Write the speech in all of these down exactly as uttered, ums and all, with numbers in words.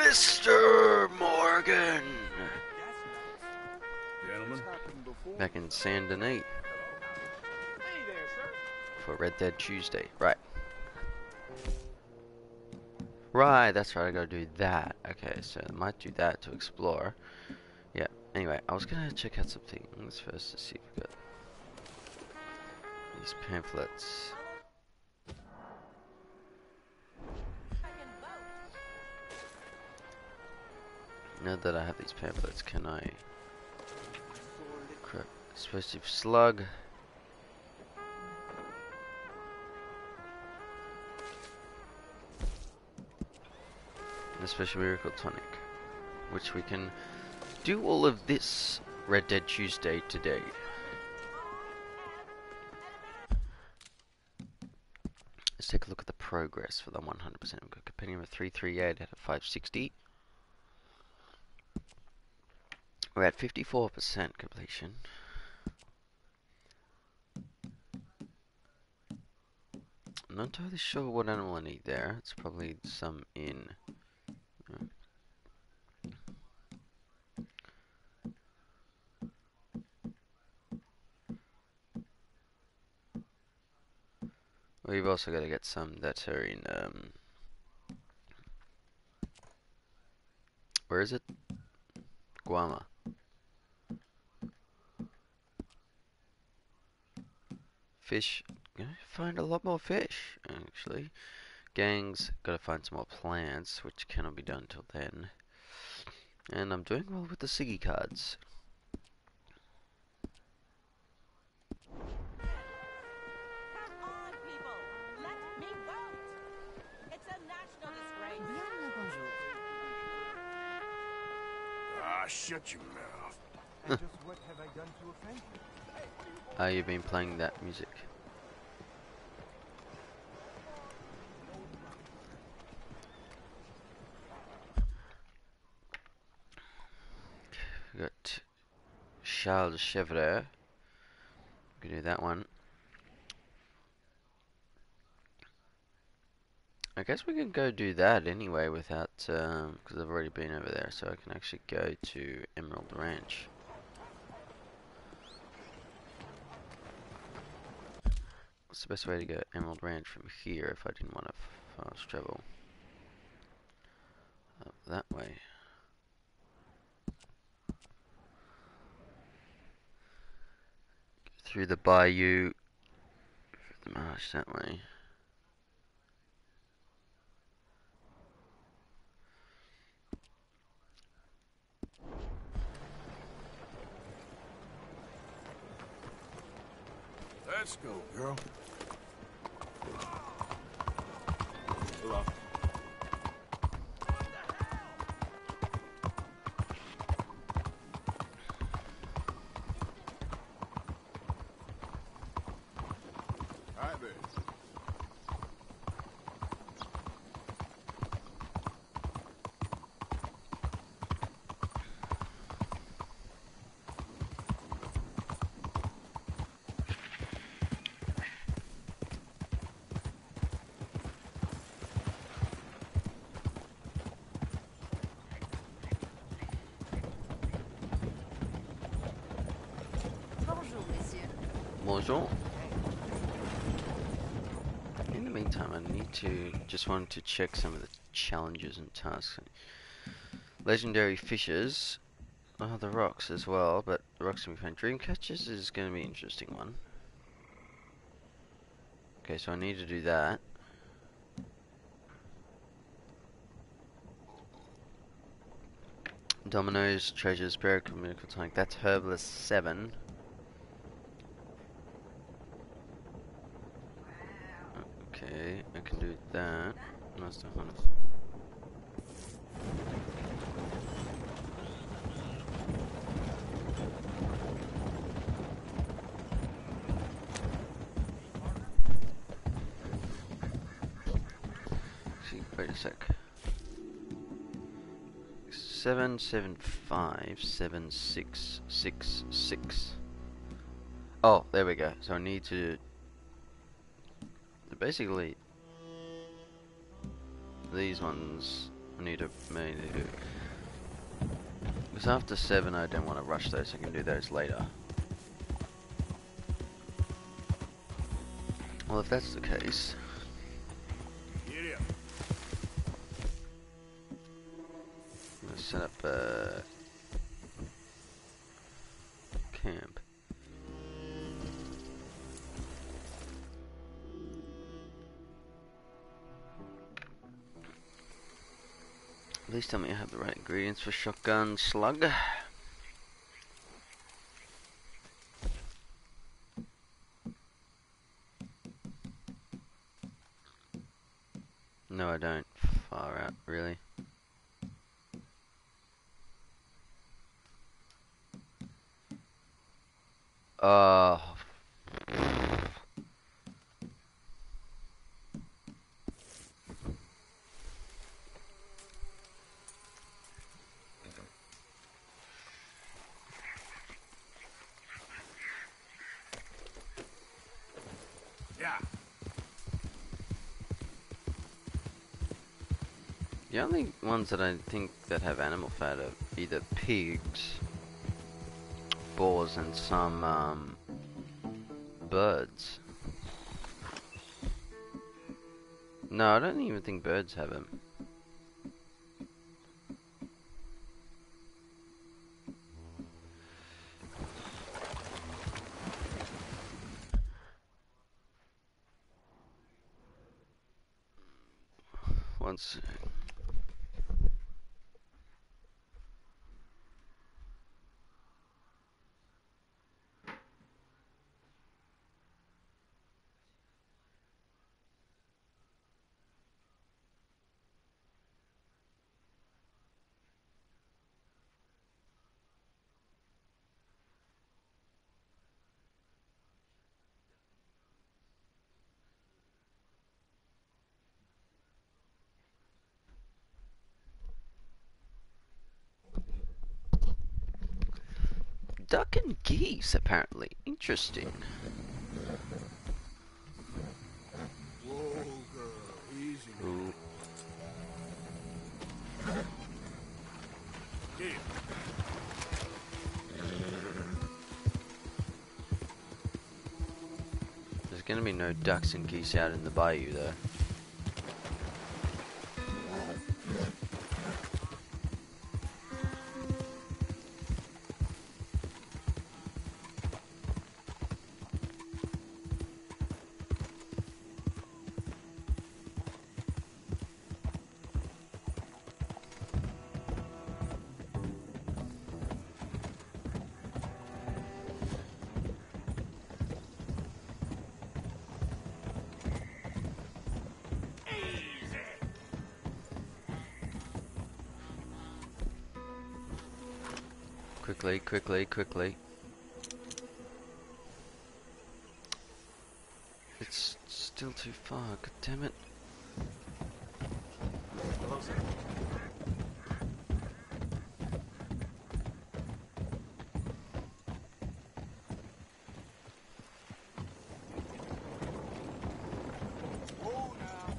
Mister Morgan! Gentlemen. Back in Saint Denis for Red Dead Tuesday. Right. Right, that's right, I gotta do that. Okay, so I might do that to explore. Yeah, anyway, I was gonna check out some things first to see if we got these pamphlets. Now that I have these pamphlets, can I... Correct. Explosive slug. And a special miracle tonic. Which we can do all of this Red Dead Tuesday today. Let's take a look at the progress for the one hundred percent. We've got compendium of three thirty-eight out of five sixty. We're at fifty-four percent completion. I'm not entirely sure what animal I need there. It's probably some in... Uh, We've also got to get some that are in, um... where is it? Guama. Fish. Gonna find a lot more fish, actually. Gangs, gotta find some more plants, which cannot be done till then. And I'm doing well with the Siggy cards. Ah, shut your mouth. And just what have I done to offend you? Ah, you've been playing that music. We got Charles de Chevre. We can do that one. I guess we can go do that anyway without, um, because I've already been over there, so I can actually go to Emerald Ranch. What's the best way to go Emerald Ranch from here if I didn't want to fast travel? Up that way. Through the bayou, through the marsh that way. Let's go, girl. Hello. All right, babe. Bonjour. In the meantime, I need to just wanted to check some of the challenges and tasks. Legendary fishes. Oh, the rocks as well, but the rocks can be found. Dream catchers is going to be an interesting one. Okay, so I need to do that. Dominoes, treasures, buried communicable tank. That's herbalist seven. Okay, I can do that. Master Hunt. See, wait a sec. Seven seven five seven six six six. Oh, there we go. So I need to basically these ones I need to mainly do. Because after seven, I don't want to rush those. I can do those later. Well, if that's the case, Get up. I'm gonna set up a camp. Please tell me I have the right ingredients for shotgun slug. No, I don't. Far out, really. Oh. Yeah. The only ones that I think that have animal fat are either pigs, boars, and some um, birds. No, I don't even think birds have them. Once. Duck and geese, apparently. Interesting. Whoa, girl. Easy. Ooh. Get up. There's gonna be no ducks and geese out in the bayou, though. Quickly, quickly, quickly. It's still too far, god damn it. Whoa, now.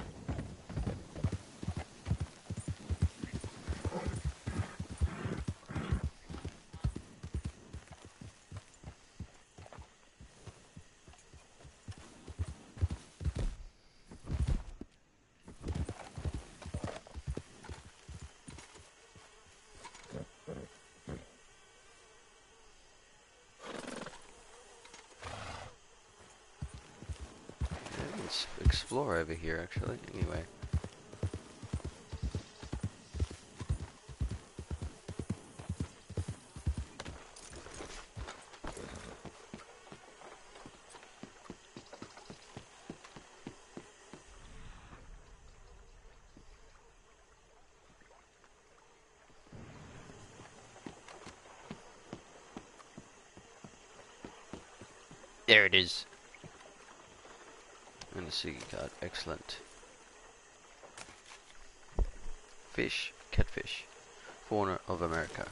Let's explore over here, actually. Anyway. There it is. And a Sugi card. Excellent. Fish. Catfish. Fauna of America.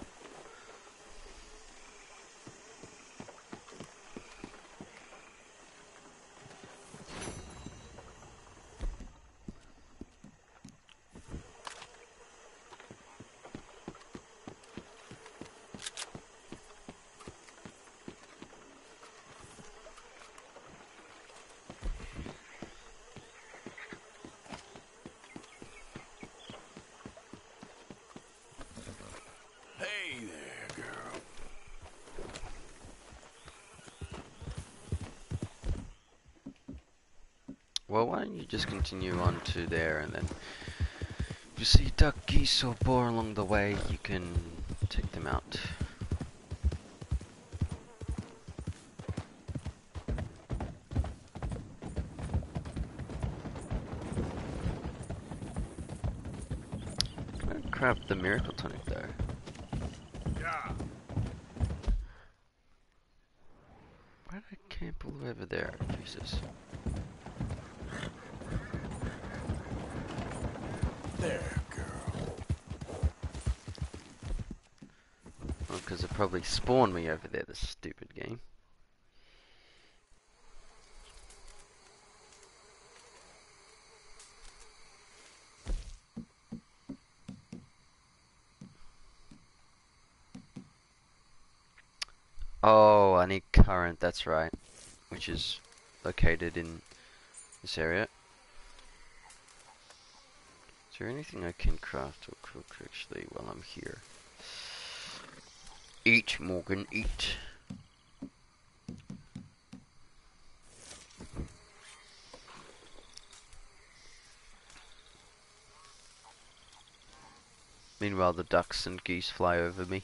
Well, why don't you just continue on to there, and then if you see duck, geese, or boar along the way, you can take them out. Oh, crap, the miracle tonic though. Yeah. Why did I camp all the way over there? Jesus. There, girl. Well, because it probably spawned me over there, this stupid game. Oh, I need current, that's right. Which is located in this area. Is there anything I can craft or cook actually while I'm here? Eat, Morgan, eat. Meanwhile, the ducks and geese fly over me.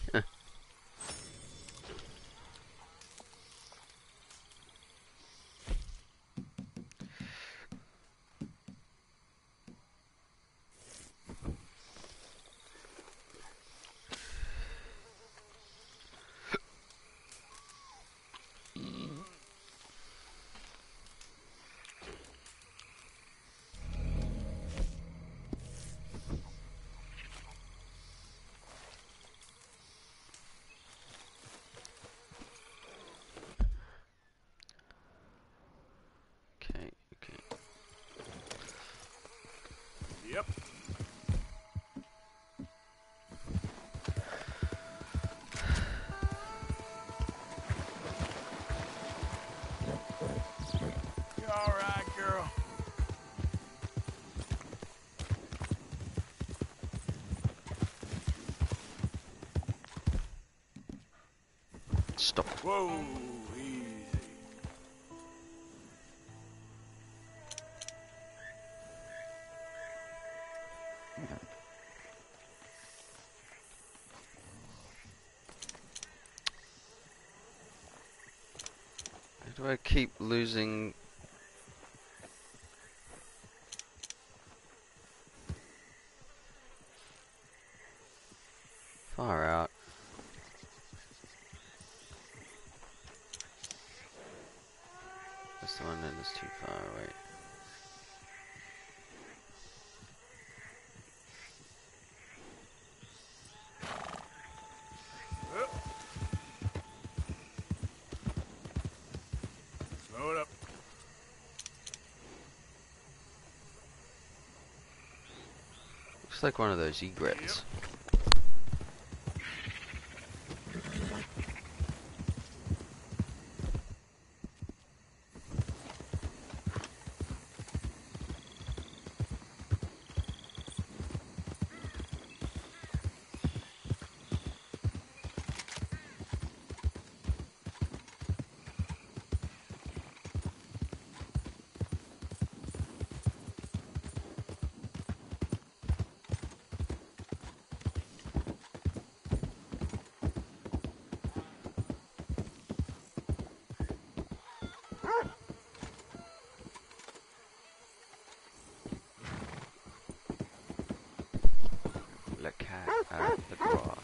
Okay, okay. Yep. You all right, girl? Stop. Whoa, easy. Why do I keep losing? Far out. That's the one that is too far away. Up. Slow it up. Looks like one of those egrets. Le cat at the claw.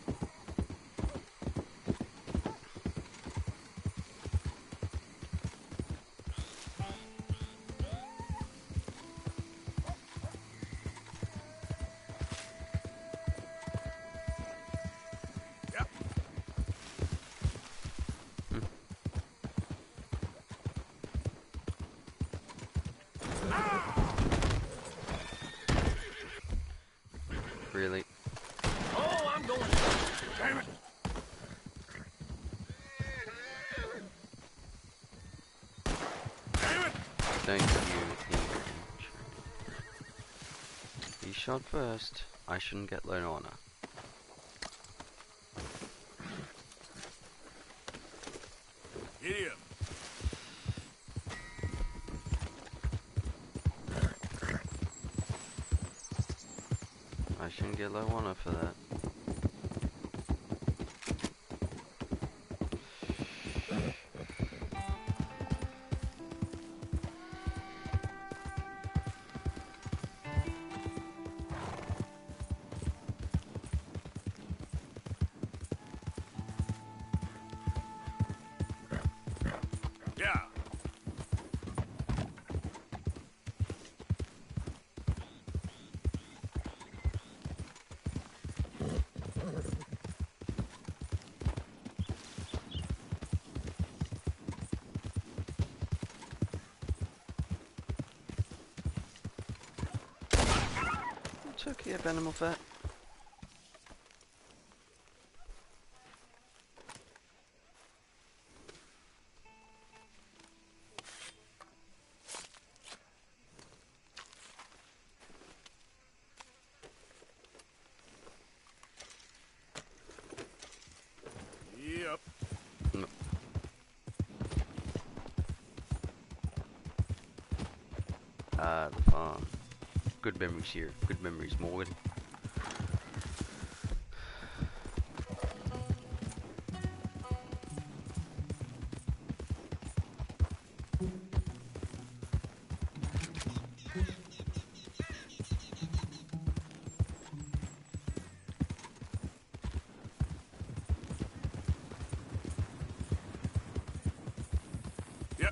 Yep. Hmm. Really? Oh, I'm going. Damn it. Damn it. Thank you. He shot first. I shouldn't get low honor. Giddy up. I shouldn't get low on her for that. Yeah. It's okay, animal fat. Yep. Ah, the farm. Good memories here. Good memories, Morgan. Yep.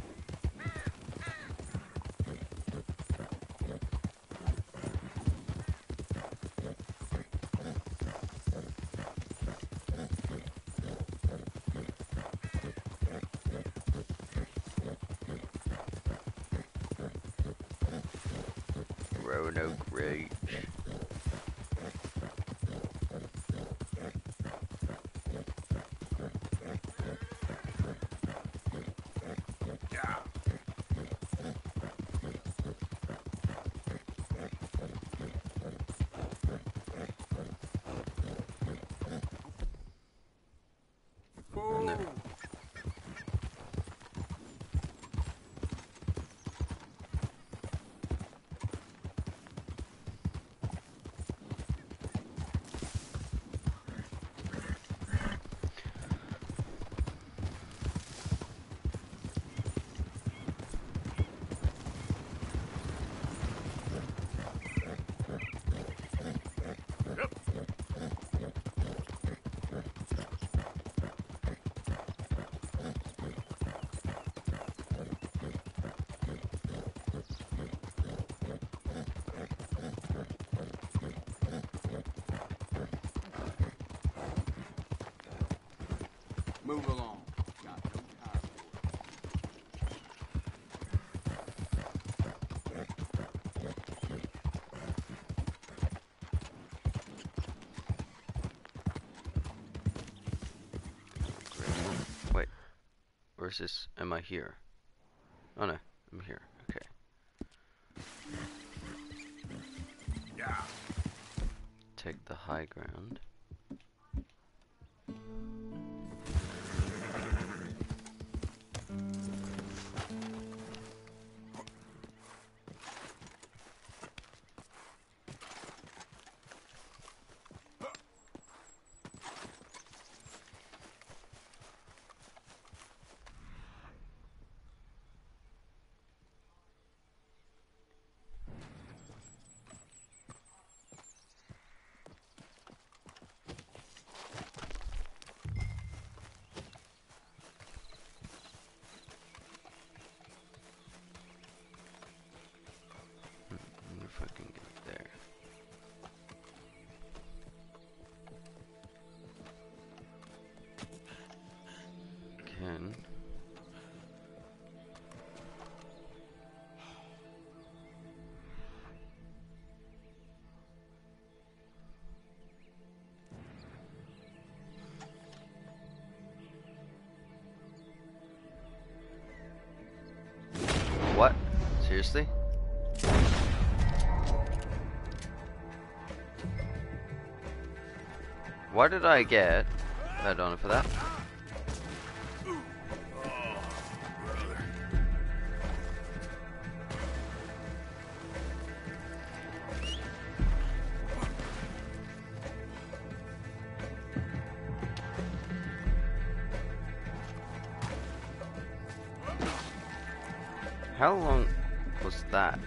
Roanoke Ridge. Yeah. No. Yep. Move along. Got no time for it. Wait. Where's this? Am I here? Oh no, I'm here. Okay. Yeah. Take the high ground. wonder if I can get there. Can. What? Seriously? Why did I get that on for that? How long was that?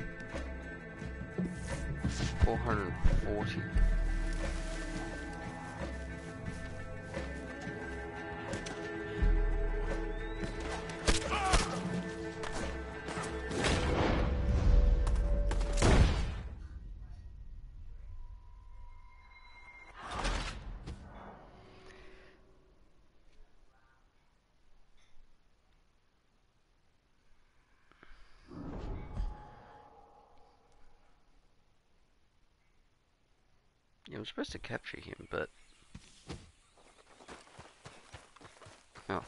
four hundred forty. Yeah, I'm supposed to capture him, but... Oh.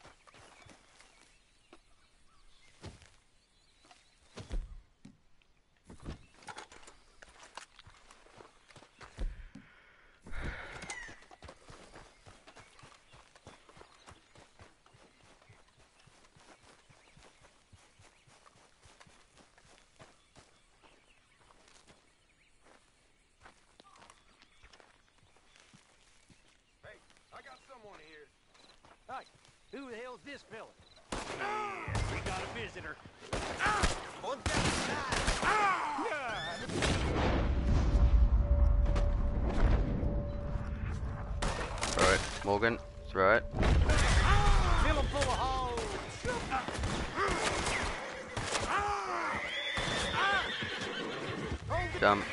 Hey, who the hell's this fella? Yeah, we got a visitor. On that side. Alright, Morgan, throw it. Fill him full of holes. Dump.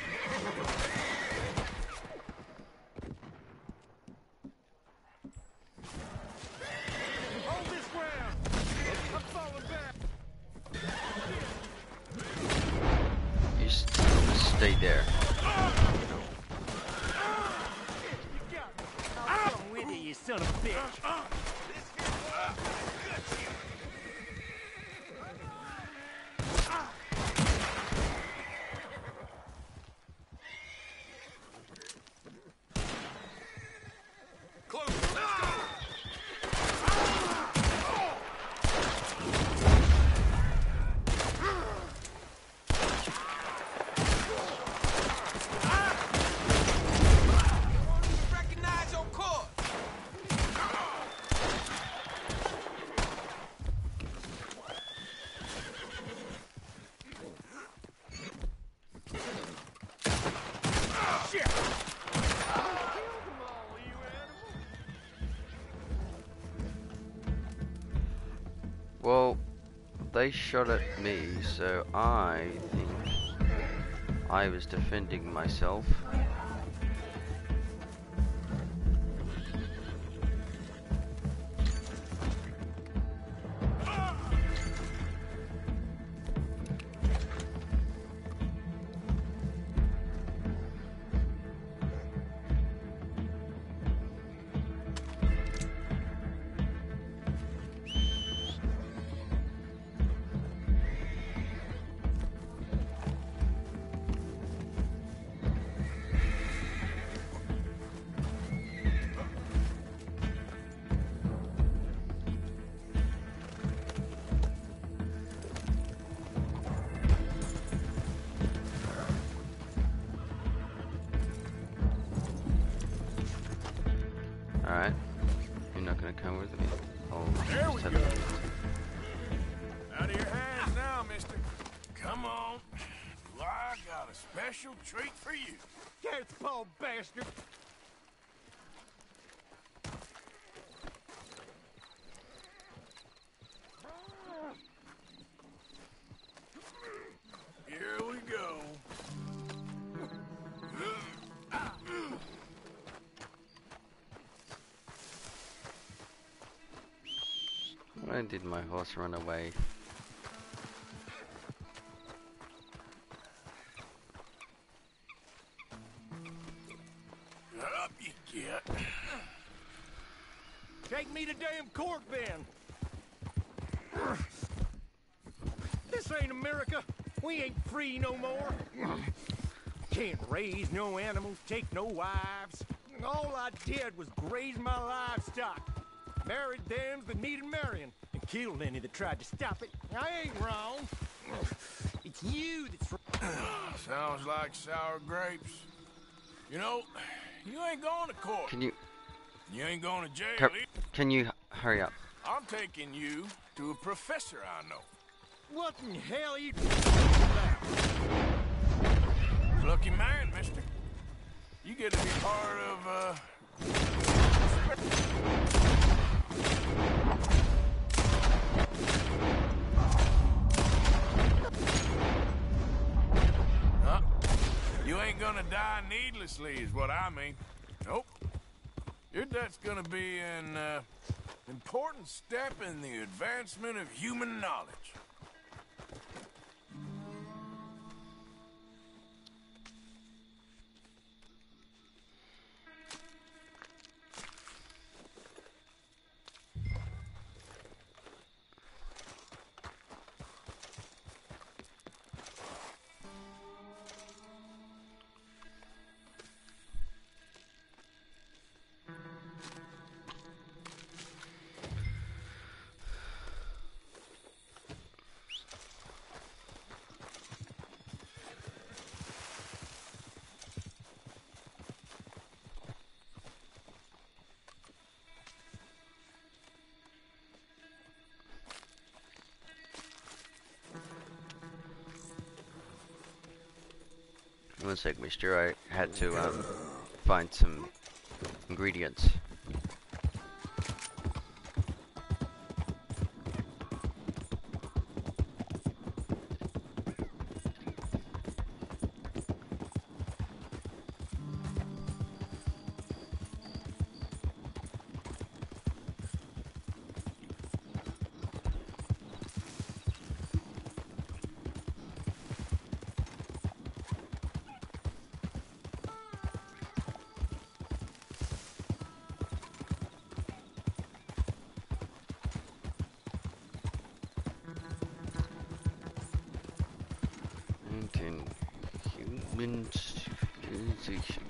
Hold this ground. I'm falling back. You just, just stay there. You got me. I'll come with you, you son of a bitch. Recognize your course. Well, they shot at me, so I think I was defending myself. Alright. You're not gonna come with me. I'll There just we have go. to- Out of your hands now, mister. Come on. I got a special treat for you. Cat's paw bastard. Here we go. Why did my horse run away? Up you get. Take me to damn court then. This ain't America. We ain't free no more. Can't raise no animals, take no wives. All I did was graze my livestock. Married them that needed marrying, and killed any that tried to stop it. I ain't wrong. It's you that's wrong. Sounds like sour grapes. You know, you ain't going to court. Can you... You ain't going to jail Can, either. can you h- hurry up? I'm taking you to a professor I know. What in hell are you about? Lucky man, mister. You get to be part of, uh... Huh? You ain't gonna die needlessly, is what I mean. Nope. Your death's gonna be an, uh, important step in the advancement of human knowledge. One sec, mister. I had to um, find some ingredients. Human civilization.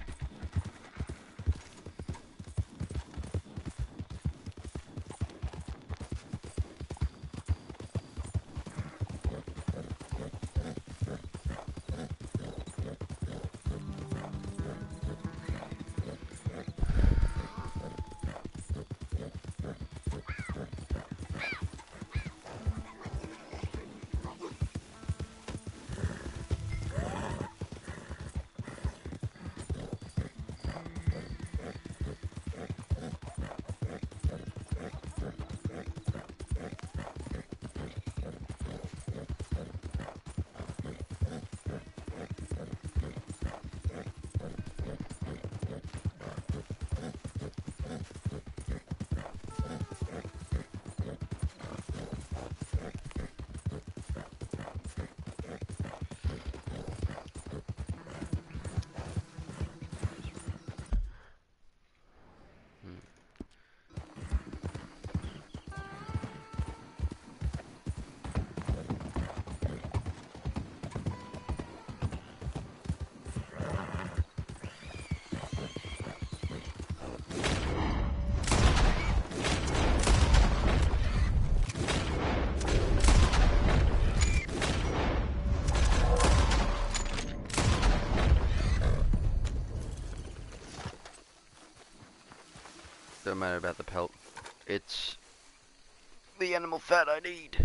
Don't matter about the pelt. It's the animal fat I need.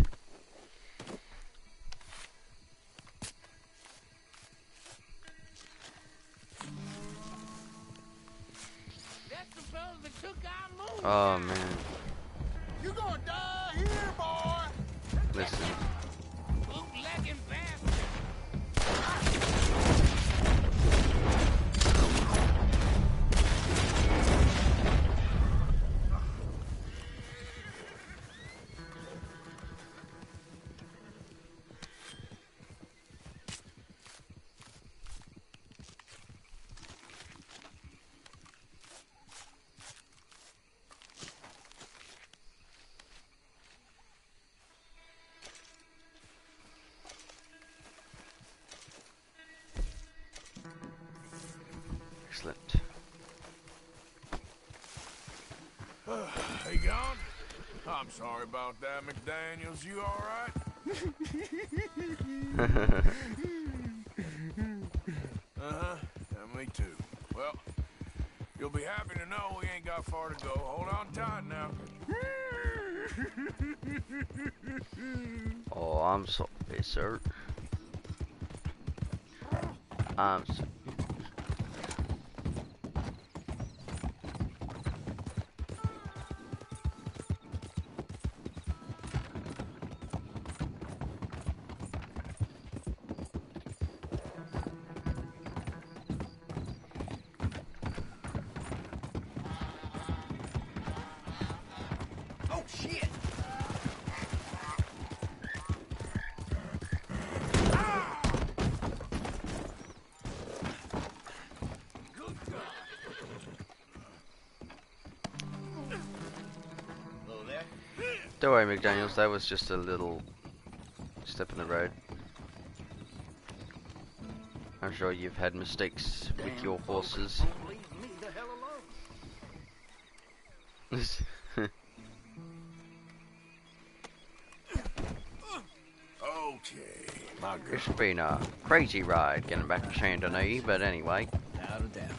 That's the fellas that took our moon. Oh man. You gonna die here, boy. Listen. Bootlegging bastard. Excellent. He gone? I'm sorry about that, McDaniels. You alright? Uh-huh. Yeah, me too. Well, you'll be happy to know we ain't got far to go. Hold on tight now. Oh, I'm sorry, sir. I'm so Oh, shit! Don't worry, McDaniels, that was just a little step in the road. I'm sure you've had mistakes with your horses. Leave me the hell alone. Okay, my girl. It's been a crazy ride getting back to Saint Denis, but anyway. Without a doubt.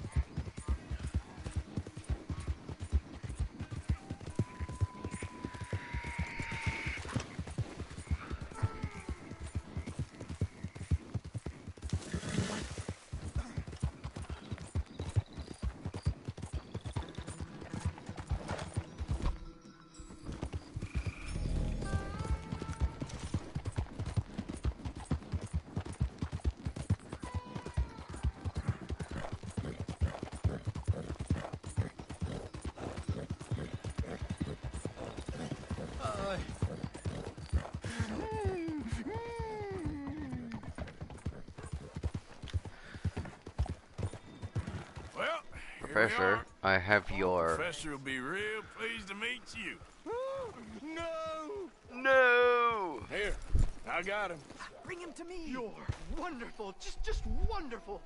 Well, here we Professor, are. I have your... Professor will be real pleased to meet you. No! No! Here, I got him. Bring him to me! You're wonderful, just, just wonderful!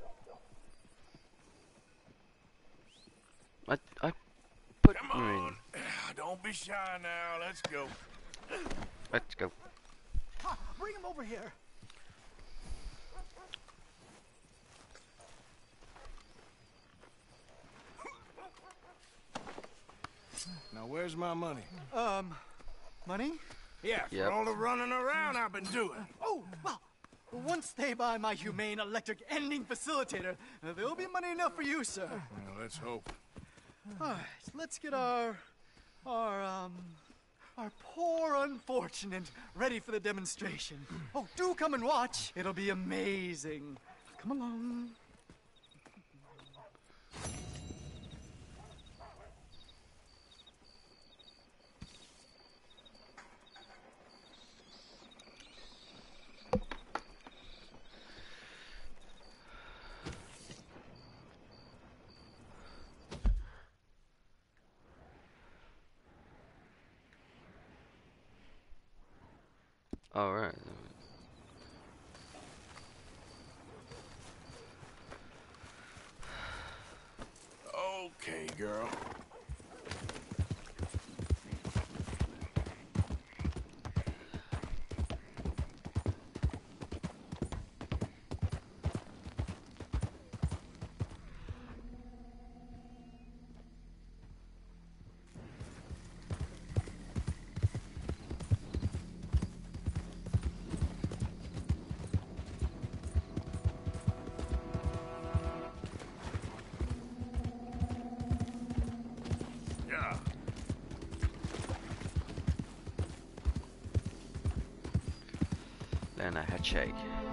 I, I put Come you in. on. Don't be shy now. Let's go. Let's go. Ha, bring him over here! Now, where's my money? Um, money? Yeah, for Yep. all the running around I've been doing. Oh, well, once they buy my humane electric ending facilitator, uh, there'll be money enough for you, sir. Well, let's hope. All right, let's get our, our, um, our poor unfortunate ready for the demonstration. Oh, do come and watch. It'll be amazing. Come along. Alright. Okay, girl. Yeah. Then a head shake.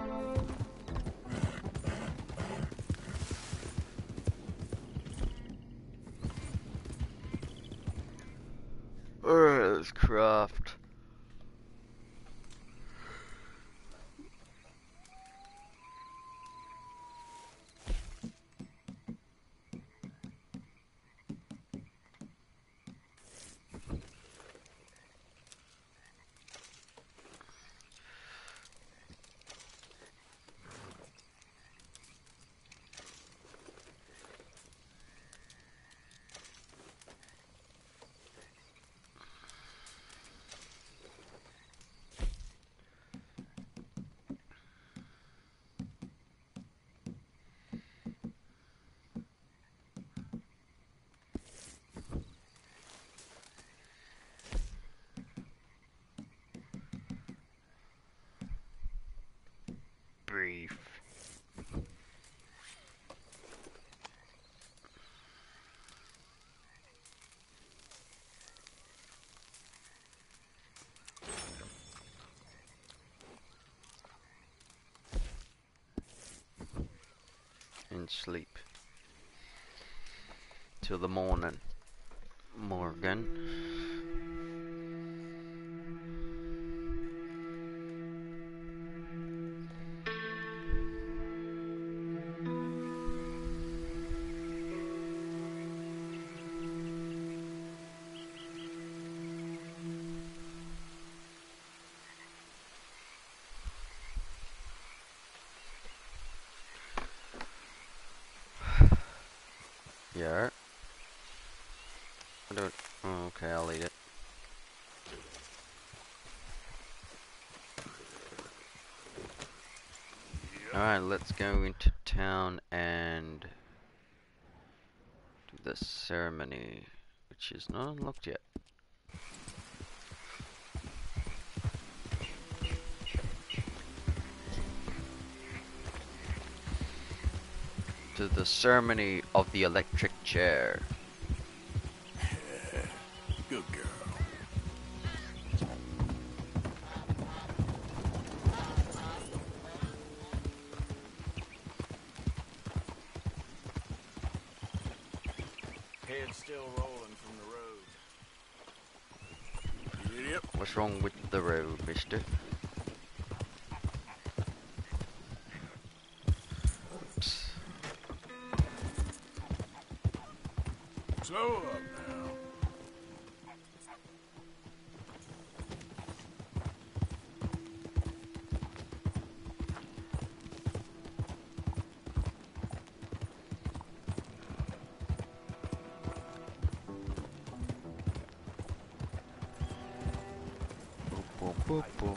Alright, let's craft. and sleep till the morning, Morgan. Yeah. I don't. Oh, okay, I'll eat it. Alright, let's go into town and do the ceremony, which is not unlocked yet. To the ceremony of the electric chair. Good girl. Head still rolling from the road. Yep. What's wrong with the road, mister? Oops. Slow up now. Boop, boop, boop.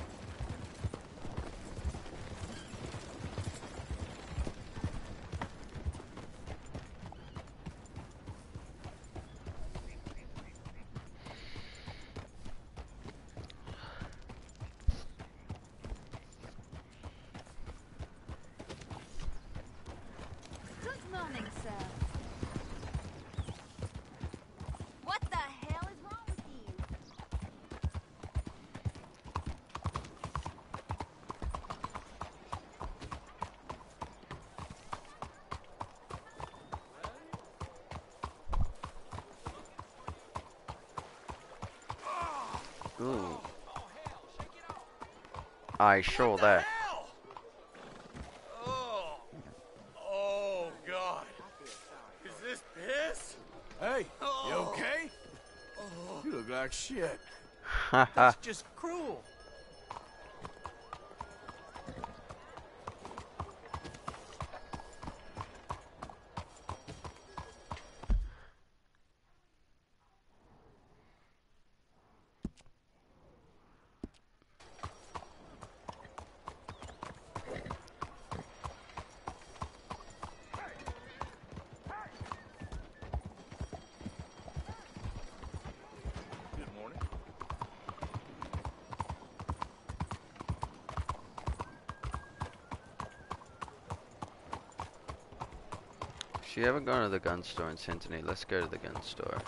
Good morning, sir. What the hell is wrong with you? Ooh. I saw that. Oh, oh God! Is this piss? Hey, Oh. you okay? You look like shit. Haha. That's just cruel. Good morning. If you haven't gone to the gun store in Centony, let's go to the gun store.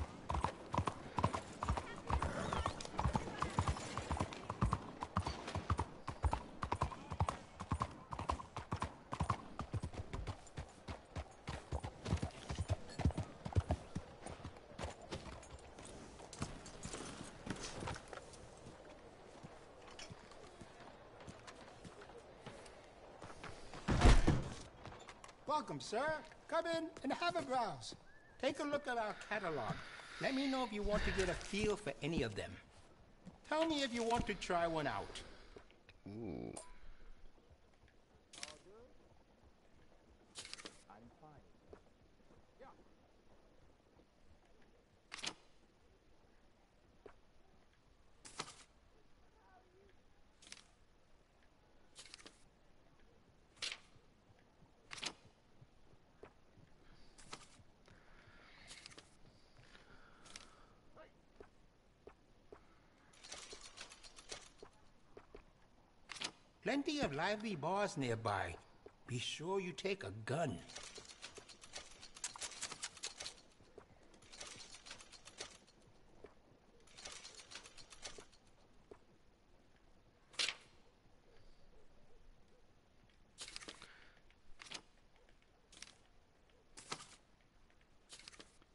Welcome, sir. Come in and have a browse. Take a look at our catalog. Let me know if you want to get a feel for any of them. Tell me if you want to try one out. Ooh. Plenty of lively bars nearby. Be sure you take a gun.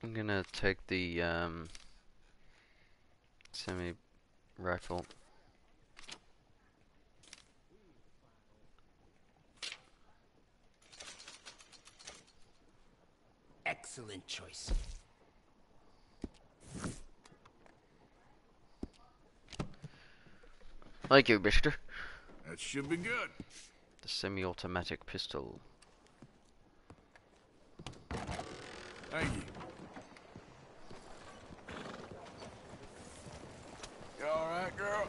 I'm gonna take the um, semi rifle. Excellent choice. Thank you, mister. That should be good. The semi-automatic pistol. Thank you. You all right, girl?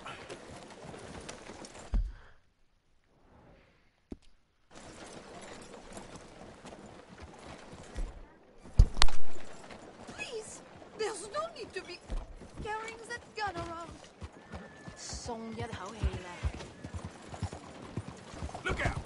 Please, there's no need to be carrying that gun around. 送一口氣啦。 Look out!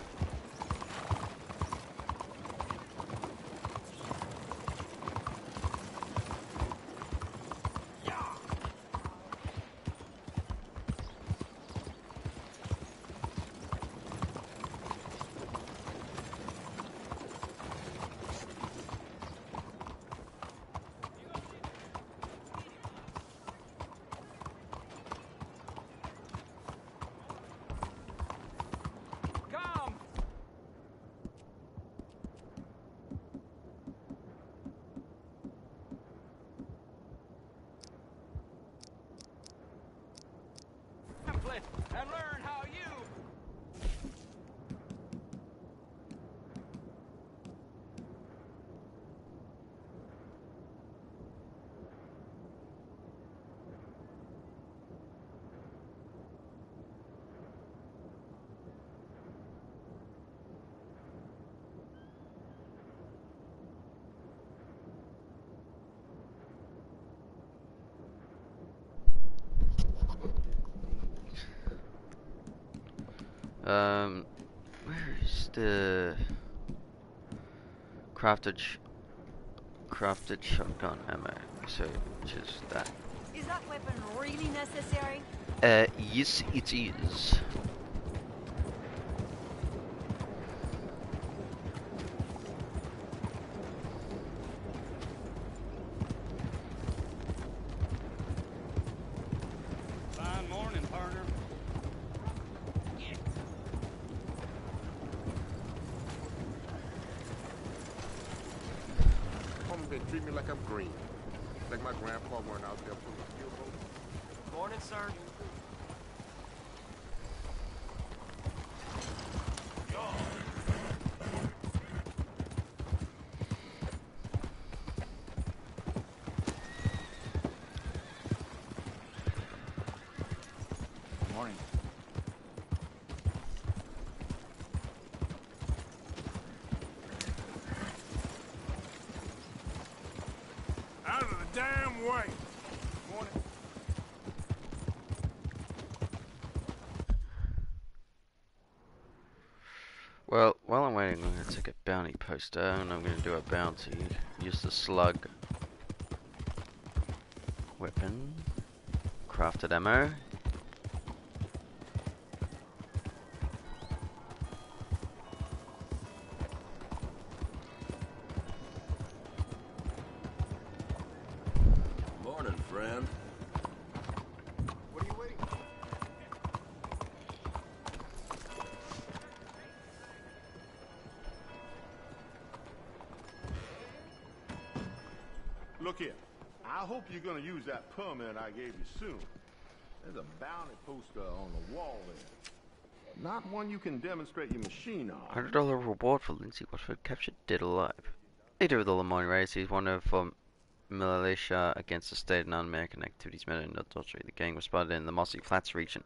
Come! Pamphlet and learn how you... Um, where is the crafted sh crafted shotgun ammo? So, which is that? Is that weapon really necessary? Uh, yes, it is. Fine morning, partner. Mama been treating me like I'm green. Like my grandpa weren't out there pulling steel boats. Morning, sir. Morning. Out of the damn way! Morning. Well, while I'm waiting, I'm going to take a bounty poster, and I'm going to do a bounty. Use the slug weapon, crafted ammo. Morning, friend. What are you waiting for? Look here. I hope you're gonna use that permit I gave you soon. There's a bounty poster on the wall there. Not one you can demonstrate your machine on. one hundred dollar reward for Lindsay Watford captured dead alive. Leader of the Lemoyne race, he's wanted for militia against the state and un-American activities murder in adultery. The gang was spotted in the Mossy Flats region.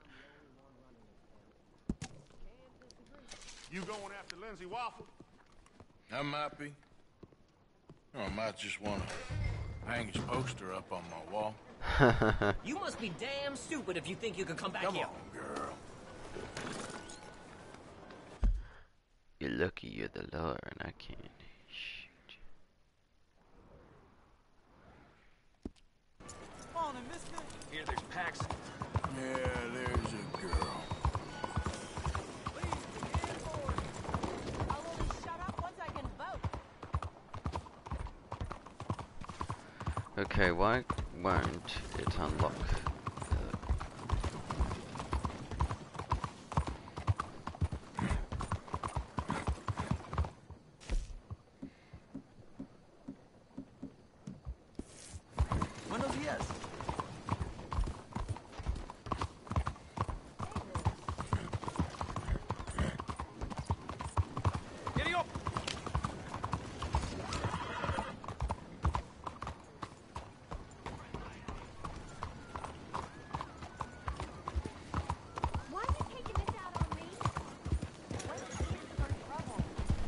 You going after Lindsay Waffle? I might be. Or I might just want to hang his poster up on my wall. You must be damn stupid if you think you can come back Come here. on, girl. You're lucky you're the lawyer and I can't shoot you. Morning, mister. Here, there's Paxton. Yeah, there's a girl. I'll only shut up once I can vote. Okay, why won't it unlock? Buenos dias. Giddy up. Why are you taking this out on me? What if I get for trouble?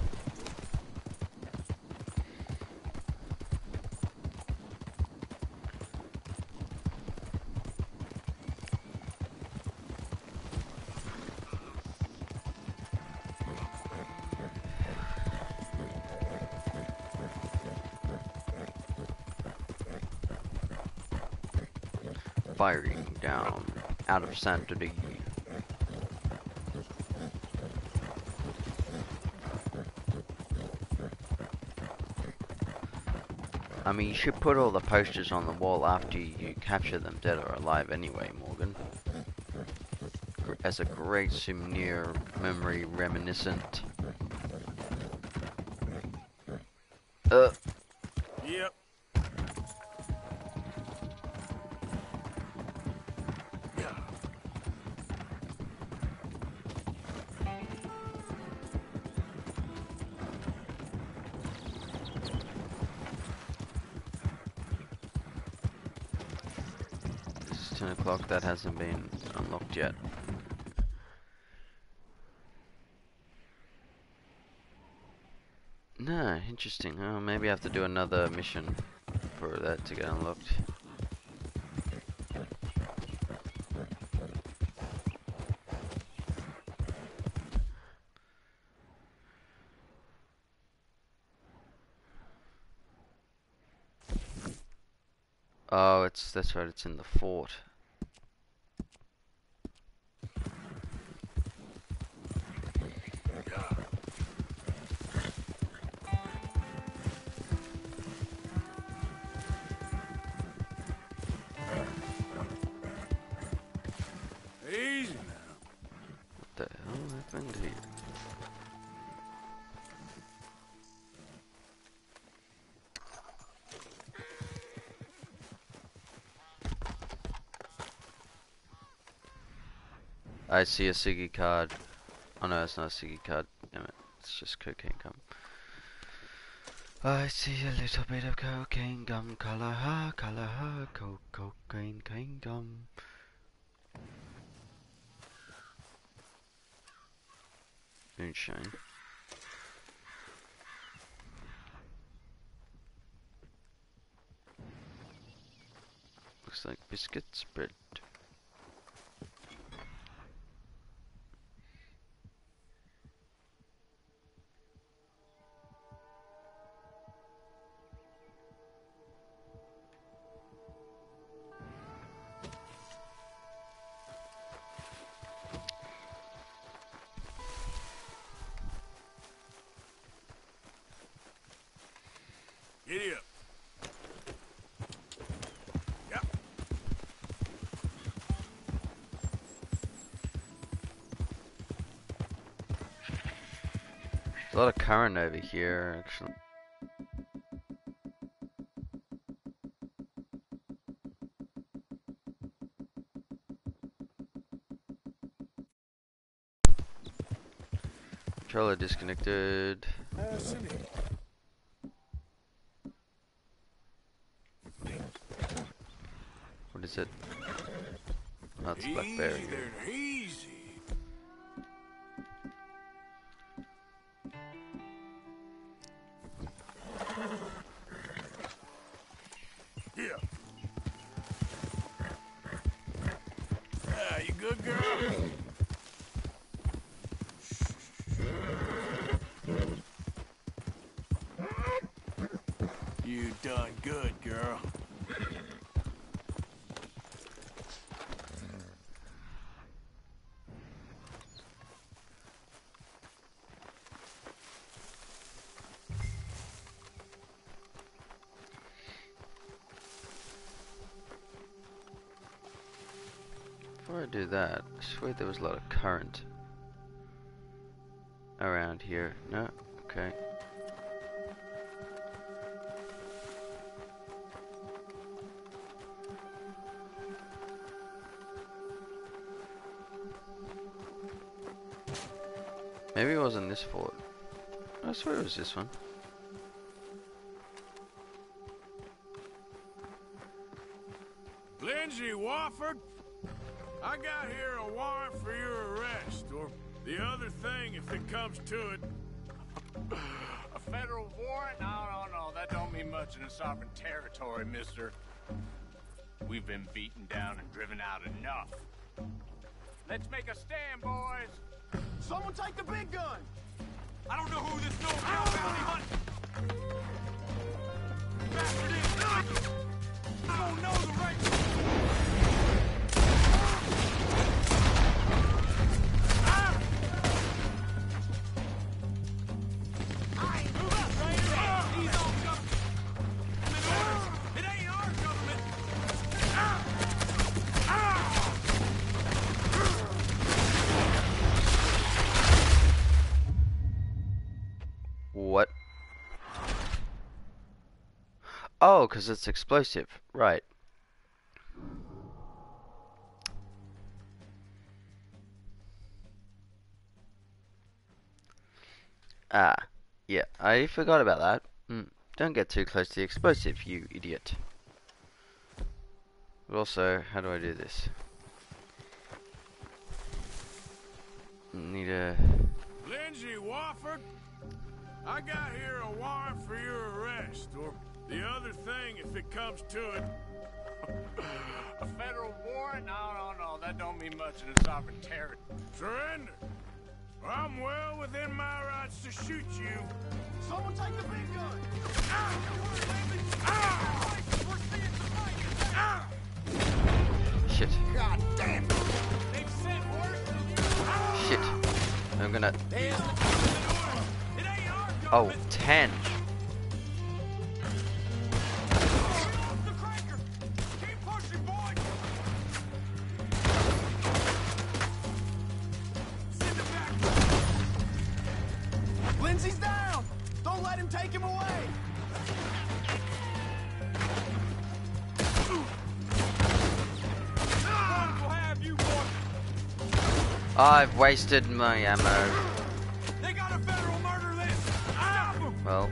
Firing down out of Saturday. I mean, you should put all the posters on the wall after you capture them dead or alive anyway, Morgan. As a great souvenir, memory reminiscent. Uh. Yep. It's ten o'clock, that hasn't been unlocked yet. No, interesting. Oh, maybe I have to do another mission for that to get unlocked. Oh, it's that's right, it's in the fort. Easy now. What the hell happened here? I see a Siggy card. Oh no, it's not a Siggy card. Damn it. It's just cocaine gum. I see a little bit of cocaine gum. Color ha, color ha, co cocaine cane gum. Moonshine. Looks like biscuit spread. Giddy up. Yep. There's a lot of current over here, actually. Controller disconnected. Uh, sit here. What is it? Oh, it's Blackberry. Easy there, easy. Yeah. Ah, you good, girl? You done good, girl. Before I do that, I swear there was a lot of current around here. No? Okay. Maybe it wasn't this fort. I swear it was this one. Lindsay Wofford, I got here a warrant for your arrest, or the other thing if it comes to it. A federal warrant? No, no, no. That don't mean much in a sovereign territory, mister. We've been beaten down and driven out enough. Let's make a stand, boys. Someone take the big gun. I don't know who this no bounty hunter bastard is. I don't know the right. Ah! I ain't move up, right? He's on government. It ain't our government. Ah! Ah! What? Oh, because it's explosive. Right. Ah. Yeah, I forgot about that. Mm. Don't get too close to the explosive, you idiot. But also, how do I do this? Need a... Lindsay Wofford, I got here a warrant for your arrest, or the other thing if it comes to it. A federal warrant? No, no, no. That don't mean much in a sovereign territory. Surrender. I'm well within my rights to shoot you. Someone take the big gun. Ah! Ah! We're seeing some fight. Ah! Shit. God damn it! They've sent worse. Shit. I'm gonna... Damn. It ain't our government. Oh, ten. The cranker. Keep pushing, boys. Send it back. Lindsay's down. Don't let him take him away. We'll have you, boy. I've wasted my ammo. They got a federal murder list. Stop them. Well,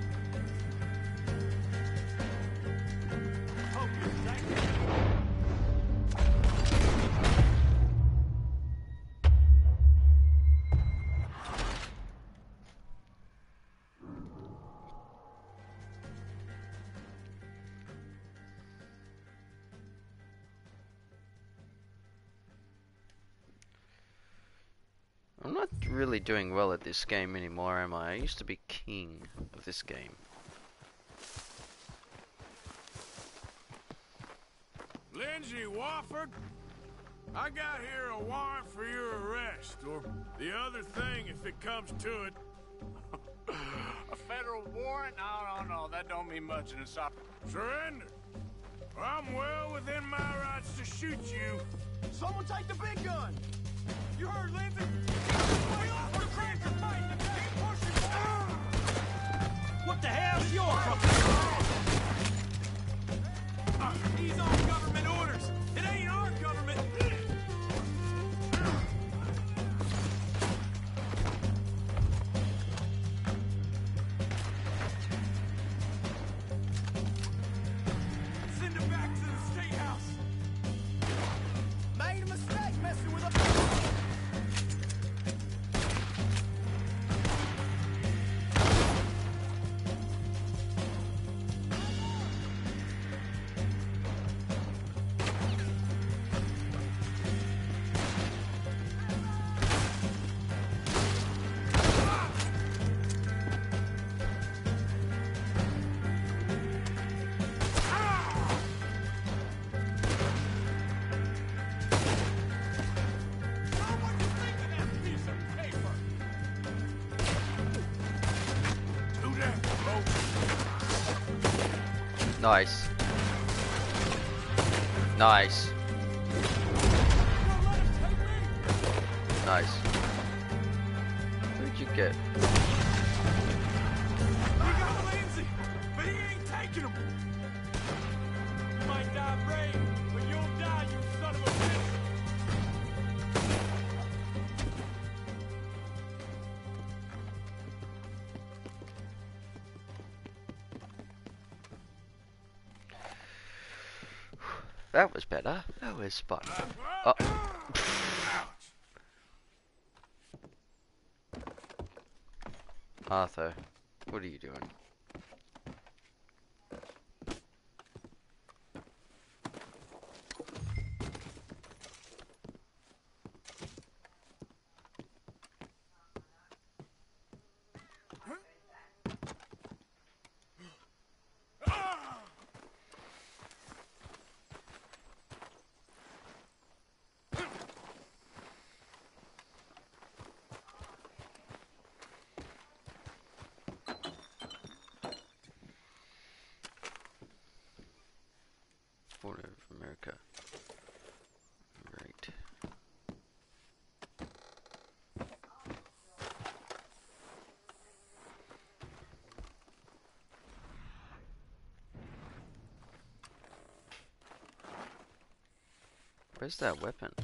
I'm not really doing well at this game anymore, am I? I used to be king of this game. Lindsay Wofford, I got here a warrant for your arrest, or the other thing if it comes to it. A federal warrant? No, no, no. That don't mean much in a sovereign. Surrender. I'm well within my rights to shoot you. Someone take the big gun. You heard, Lindsay? Way off the cranker fight. Keep pushing. What the hell's your problem? Uh, he's on government orders. It ain't our government. Send him back to the state house. Made a mistake messing with a... Nice. Nice. Nice. Where'd you get? We got Lindsay, but he ain't taking him. You might die brave, but you'll die, you son of a bitch. That was better. That was fun. Oh. Arthur, what are you doing? Order of America. Right. Where's that weapon?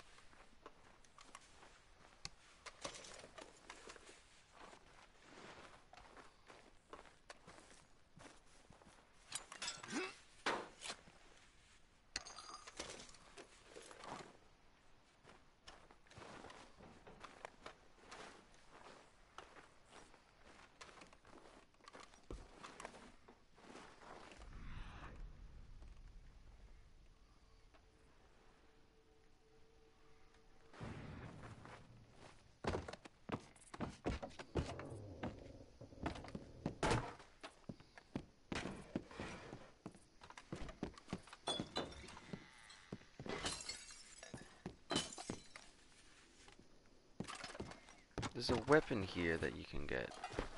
There's a weapon here that you can get.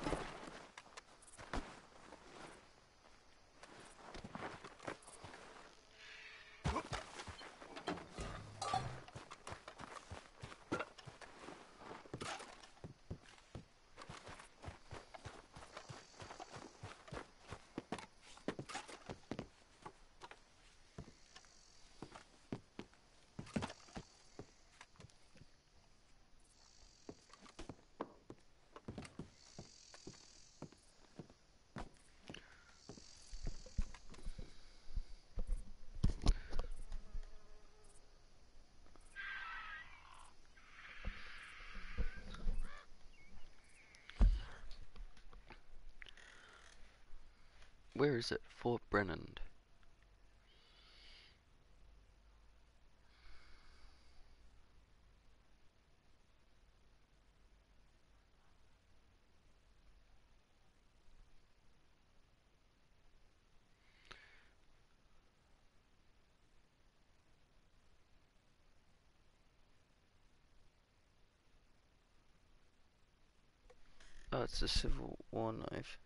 Where is it? Fort Brennan. Oh, it's a Civil War knife.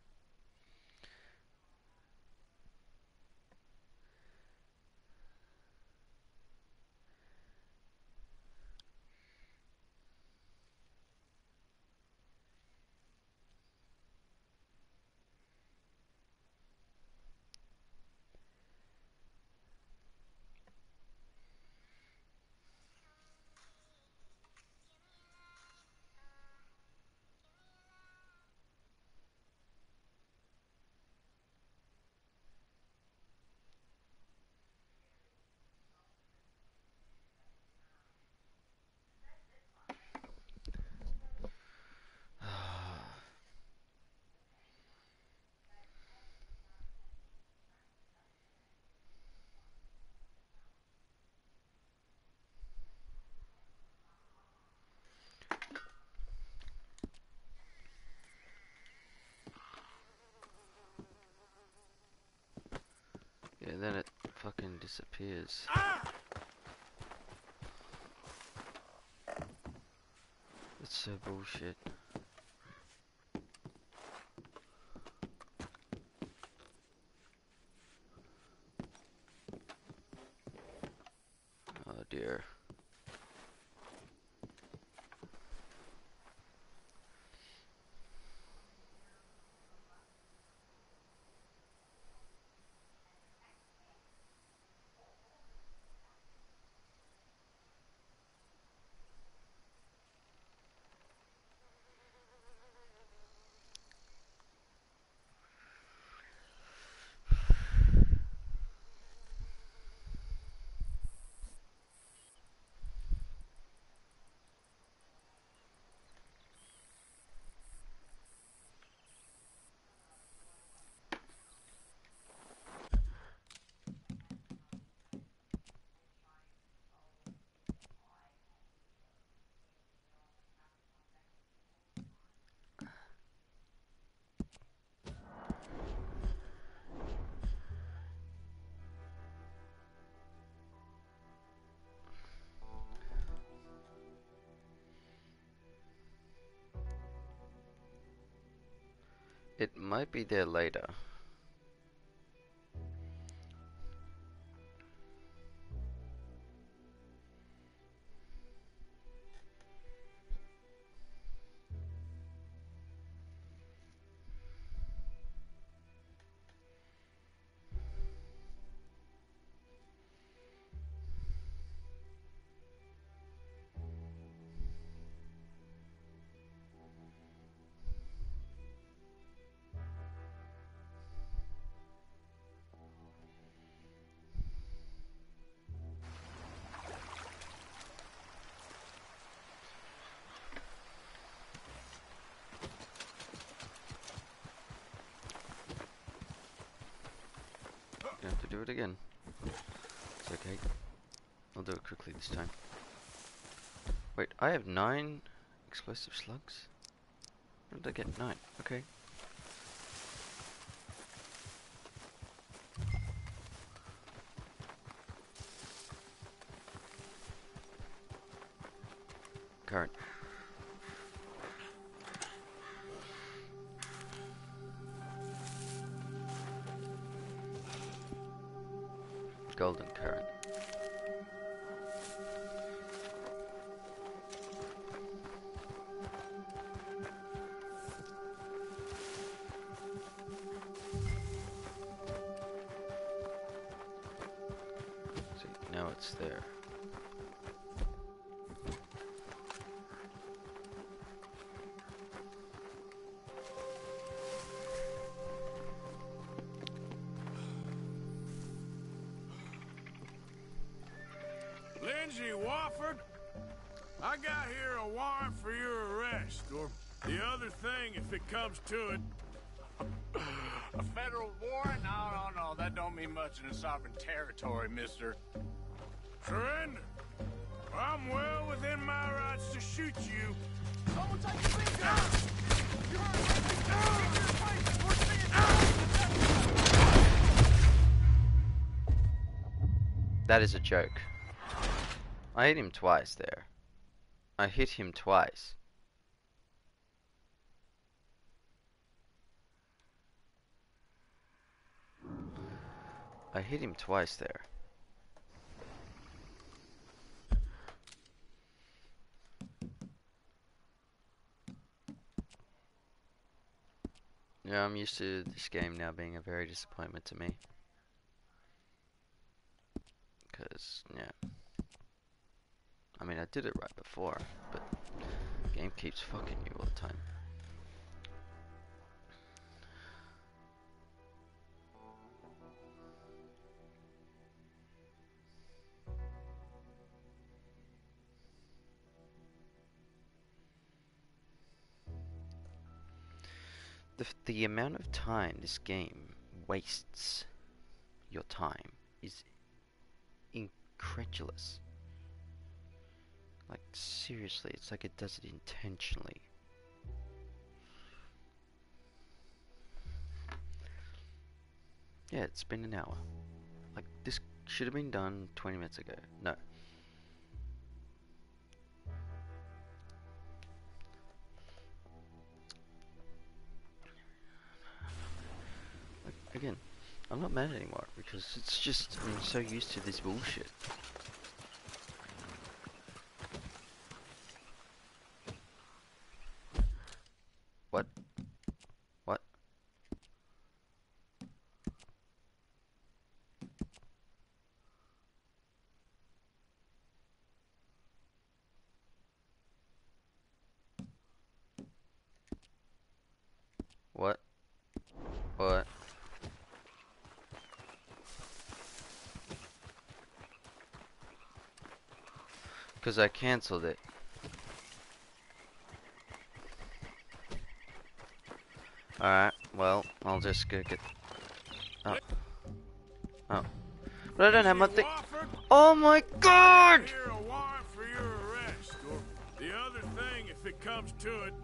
Yeah, then it fucking disappears. It's so bullshit. Oh dear. It might be there later. I have to do it again. It's okay. I'll do it quickly this time. Wait, I have nine explosive slugs? Where did I get nine? Okay. Current. Golden current. See, now it's there. Lindsay Wofford, I got here a warrant for your arrest, or the other thing if it comes to it. A federal warrant? No, no, no, that don't mean much in a sovereign territory, mister. Surrender. I'm well within my rights to shoot you. Someone take the thing down! You heard That is a joke. I hit him twice there. I hit him twice. I hit him twice there. Yeah, I'm used to this game now being a very disappointment to me. Because, yeah. I mean, I did it right before, but the game keeps fucking you all the time. The, the amount of time this game wastes your time is incredulous. Like, seriously, it's like it does it intentionally. Yeah, it's been an hour. Like, this should have been done twenty minutes ago. No. Like, again, I'm not mad anymore because it's just, I'm so used to this bullshit. What? What? What? What? Because I cancelled it. Alright, well, I'll just go get... Oh. Oh. But I don't have my thing... Oh my god! Here a warrant for your arrest, or the other thing if it comes to it.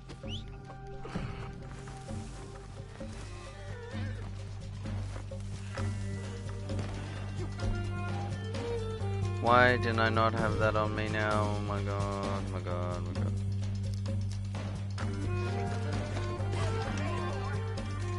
Why did I not have that on me now? Oh my god, oh my god, oh my god.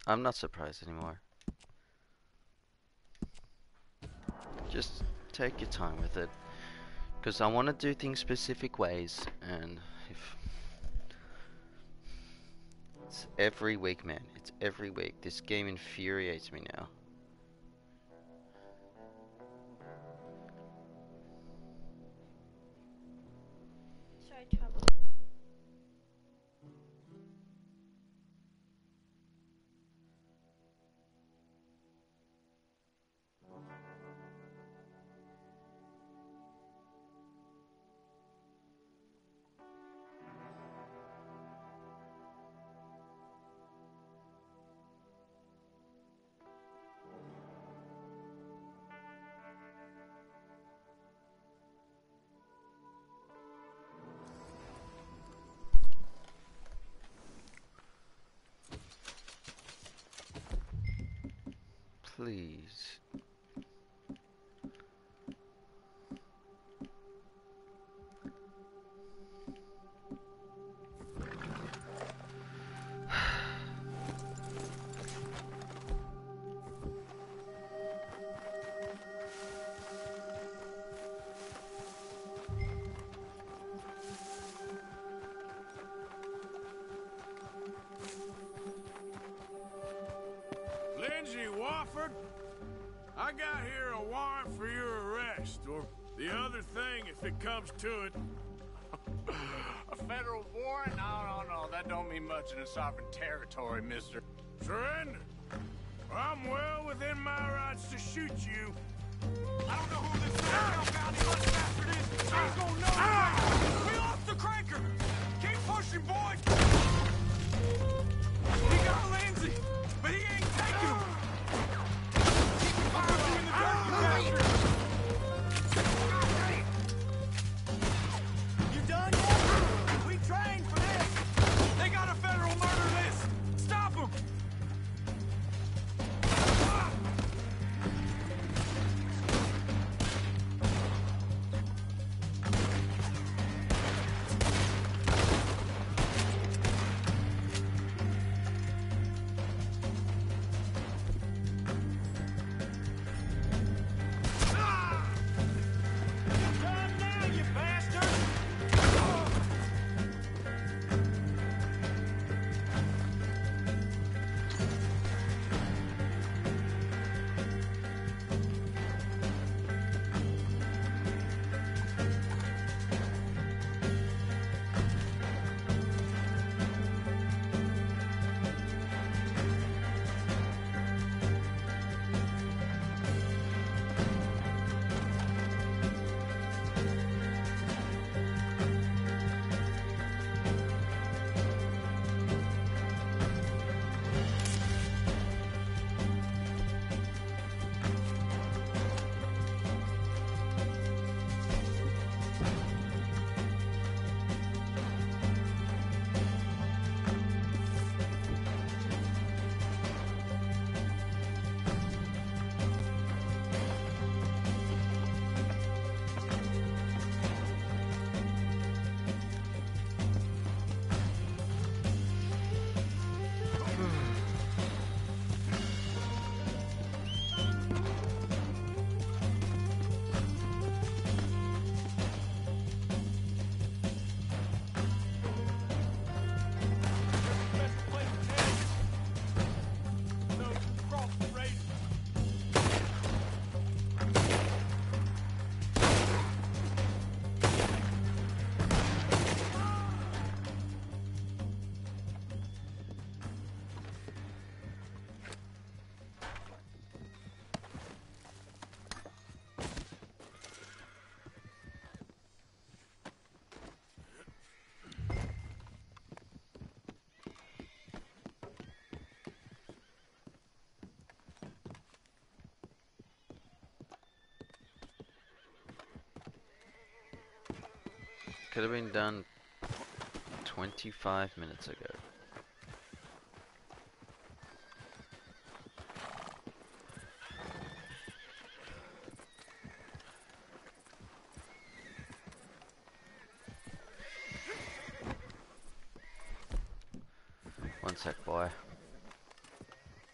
I'm not surprised anymore. Just take your time with it. Because I want to do things specific ways, and if it's every week, man. It's every week. This game infuriates me now. Sorry, trouble. Please. Lindsay Wofford, I got here a warrant for your arrest, or the other thing if it comes to it. A federal warrant? No, no, no. That don't mean much in a sovereign territory, mister. Surrender. I'm well within my rights to shoot you. I don't know who this serial bounty hunter bastard is. He's gonna know. Ah! We lost the cranker. Keep pushing, boys. He got Lindsay, but he ain't taking him. Keep your fire in the dirt, you bastard. You done yet? We trained for this. They got a federal murder list. Stop them. Could have been done twenty-five minutes ago. One sec, boy.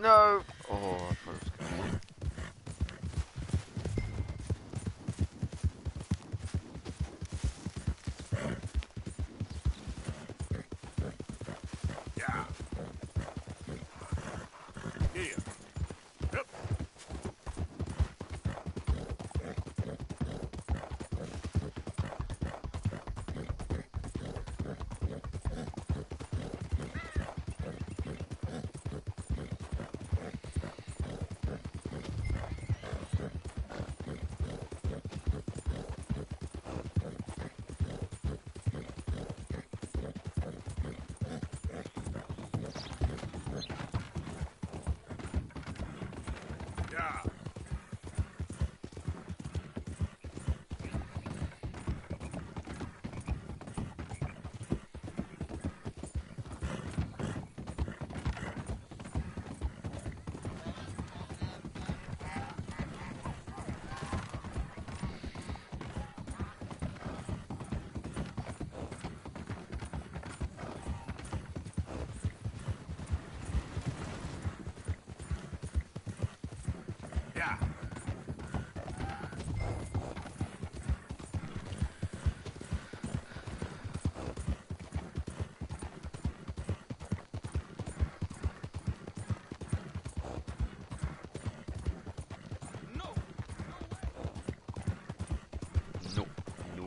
No! Oh, I thought it was gonna be. Yeah. Here. Yep. Yeah. Yeah. No. No.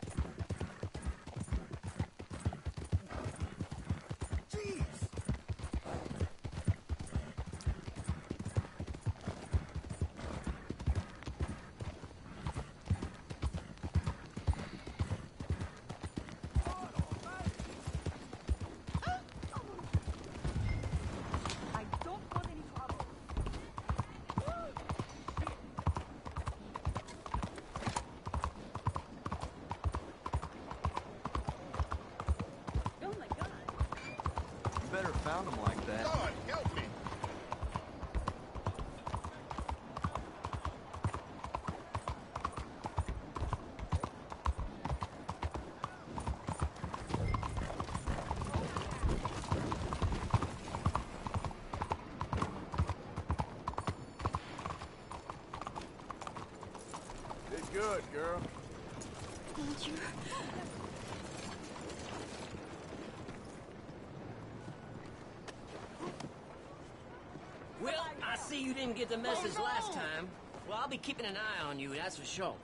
I don't want any trouble. Oh my god. You better found him like that. God, help me! Did good, girl. Thank you. Well, I see you didn't get the message last time. Well, I'll be keeping an eye on you, that's for sure.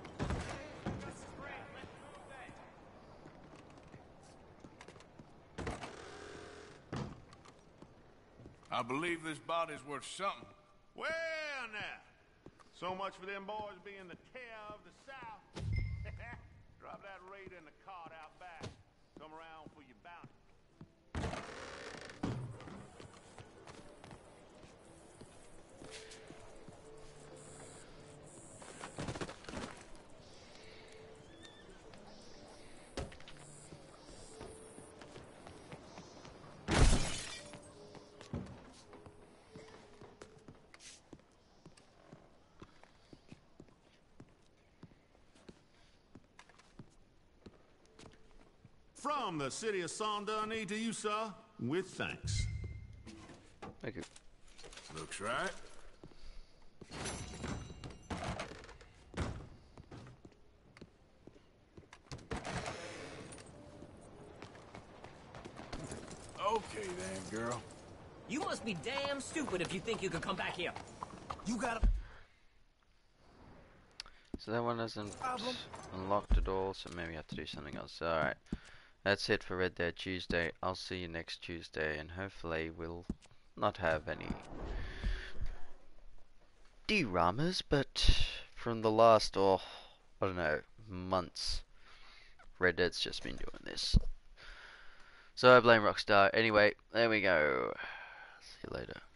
I believe this body's worth something. Well, now. So much for them boys being the tear of the South. Drop that raider in the cart out back. Come around for your bounty. From the city of Saint Denis to you, sir, with thanks. Thank you. Looks right. Okay then, girl. You must be damn stupid if you think you could come back here. You got a So that one hasn't unlocked at all, so maybe I have to do something else. Alright. That's it for Red Dead Tuesday. I'll see you next Tuesday, and hopefully we'll not have any deramas, but from the last, oh, I don't know, months, Red Dead's just been doing this. So I blame Rockstar. Anyway, there we go. See you later.